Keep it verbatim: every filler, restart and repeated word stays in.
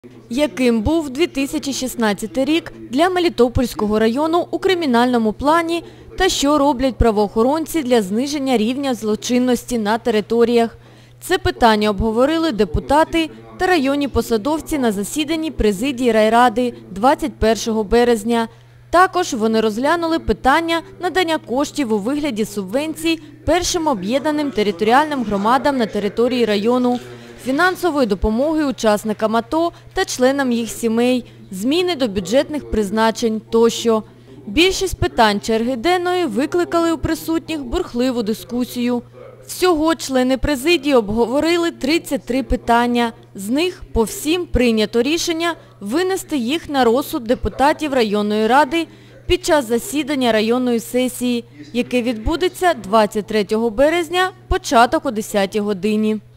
Яким був дві тисячі шістнадцятий рік для Мелітопольського району у кримінальному плані та що роблять правоохоронці для зниження рівня злочинності на територіях? Це питання обговорили депутати та районні посадовці на засіданні президії райради двадцять першого березня. Також вони розглянули питання надання коштів у вигляді субвенцій першим об'єднаним територіальним громадам на території району, фінансової допомоги учасникам АТО та членам їх сімей, зміни до бюджетних призначень тощо. Більшість питань черги денної викликали у присутніх бурхливу дискусію. Всього члени президії обговорили тридцять три питання. З них по всім прийнято рішення винести їх на розсуд депутатів районної ради під час засідання районної сесії, яке відбудеться двадцять третього березня, початок о десятій годині.